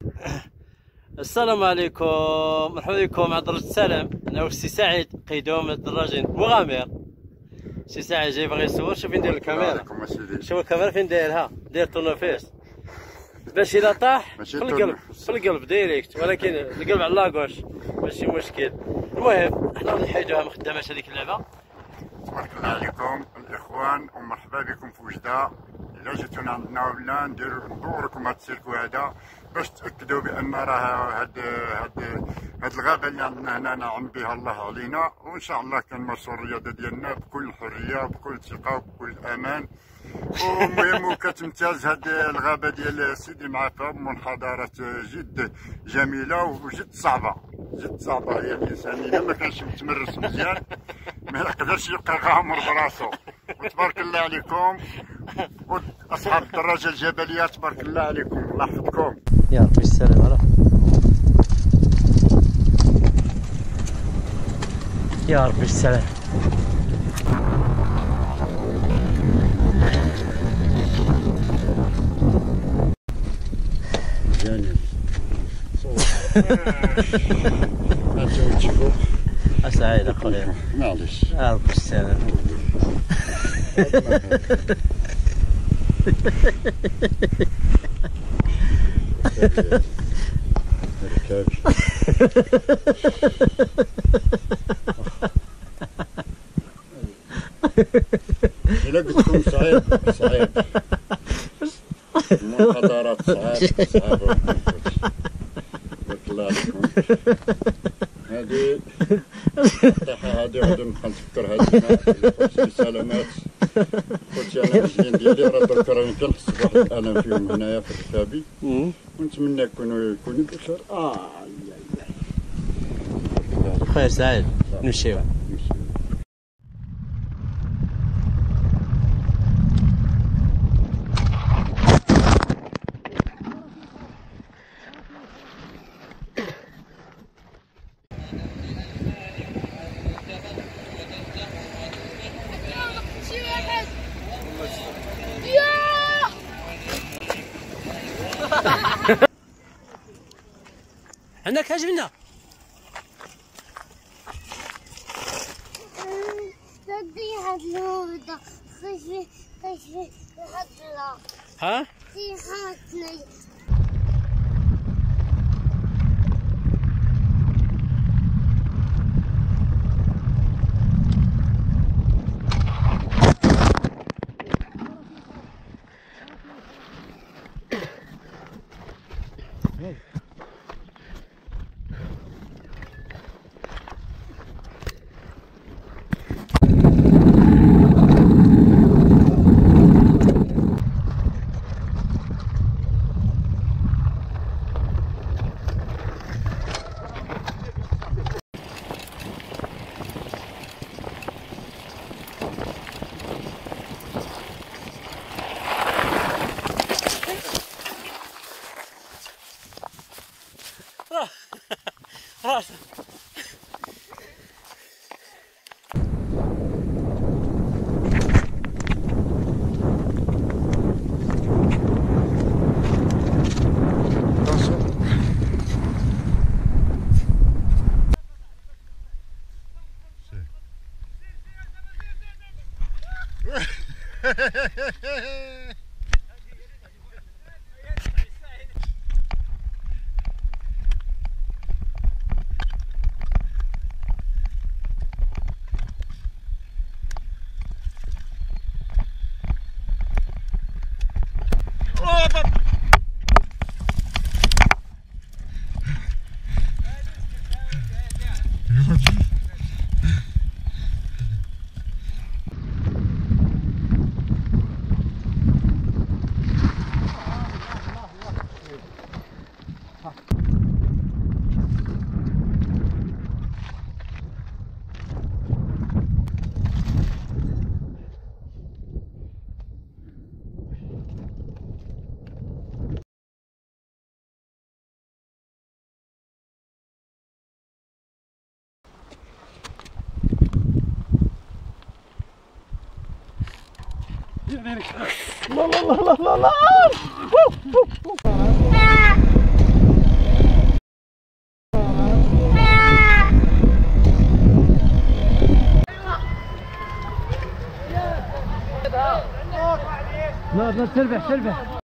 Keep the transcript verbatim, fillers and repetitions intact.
السلام عليكم، مرحبا بكم مع درجة السلام. انا والسي سعيد قيدوم الدراجين مغامر. سي سعيد جاي باغي يصور. شوف فين ندير الكاميرا، شوف الكاميرا فين دايرها، داير طونوفيس باش الا طاح في القلب، في القلب ديريكت، ولكن القلب على لاكوش ماشي مشكل. المهم حنا غادي نحيدوها ما خداماش هذيك اللعبه. تبارك الله عليكم الاخوان ومرحبا بكم في وجده. الا جيتونا عندنا ولا نديرو ندوركم هذا السيركو هذا باش تاكدوا بان راه هاد هاد هاد الغابه اللي عندنا هنا نعم بها الله علينا، وان شاء الله كنمارسوا الرياضه ديالنا بكل حريه وبكل ثقه وبكل امان. ومهم كتمتاز هاد الغابه ديال سيدي معافى منحدرات جد جميله وجد صعبه، جد صعبه. هي الانسان الا ما كانش متمرس مزيان ما يقدرش يبقى غامر براسو. وتبارك الله عليكم واصحاب الدراجه الجبليه، تبارك الله عليكم، الله يحفظكم. يا ربي السلام عليكم، يا ربي السلام. جاني هاتوا تشوفوا اسعد اخويا، معليش يا ربي السلام. إلا قلت لكم صعيب صعيب المنحدرات صعاب صعاب. بارك الله عليكم. هادي الطيحة هادي غادي نبقى نتفكر هادي سلامات. قلت انا الرجلين ديالي راه درك راني كنحس بواحد الالم فيهم هنايا في ركابي، ونتمنى يكونوا يكونوا بخير. اه خويا سعيد نمشيو. عندك حاجة منا؟ تدي هاد الهودة خشي خشي هاد لا ها؟ في حاتني راس لا لا لا لا لا لا لا تربح تربح